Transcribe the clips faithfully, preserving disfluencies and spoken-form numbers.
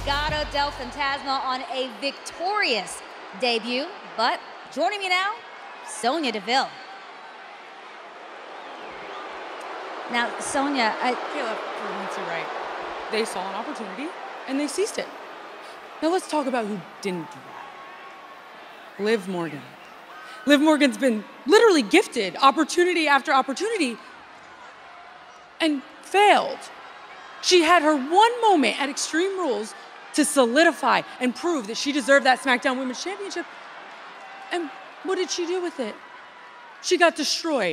Legado del Fantasma on a victorious debut. But joining me now, Sonya Deville. Now, Sonya, I... Caleb, you're right. They saw an opportunity, and they seized it. Now let's talk about who didn't do that. Liv Morgan. Liv Morgan's been literally gifted opportunity after opportunity and failed. She had her one moment at Extreme Rules to solidify and prove that she deserved that SmackDown Women's Championship. And what did she do with it? She got destroyed.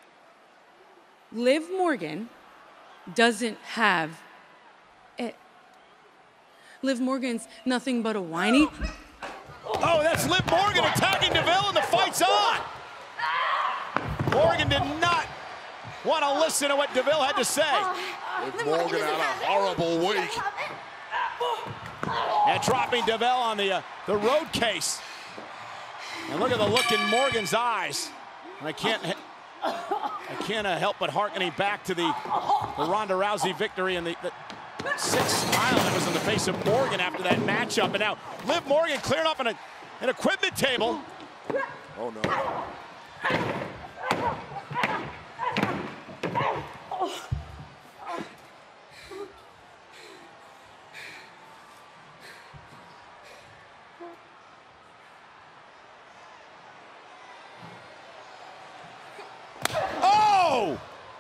Liv Morgan doesn't have it. Liv Morgan's nothing but a whiny. Oh, that's Liv Morgan attacking Deville, and the fight's on. Morgan did not want to listen to what Deville had to say. Liv Morgan had a horrible week. And dropping Deville on the, uh, the road case. And look at the look in Morgan's eyes. And I can't, I can't uh, help but hearkening back to the, the Ronda Rousey victory and the, the sick smile that was on the face of Morgan after that matchup. And now Liv Morgan clearing up an, an equipment table. Oh no. Oh!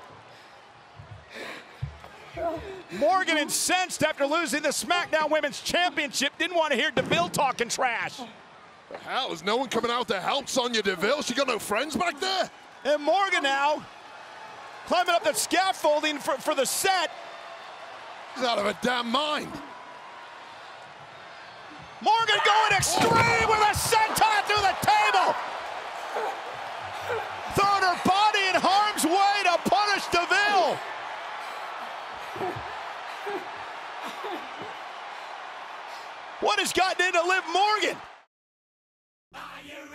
Morgan incensed after losing the SmackDown Women's Championship. Didn't want to hear Deville talking trash. The hell, is no one coming out to help Sonya Deville? She got no friends back there? And Morgan now climbing up that scaffolding for, for the set. She's out of her damn mind. Morgan going extreme with a senton through the table. Throwing her body in harm's way to punish Deville. What has gotten into Liv Morgan?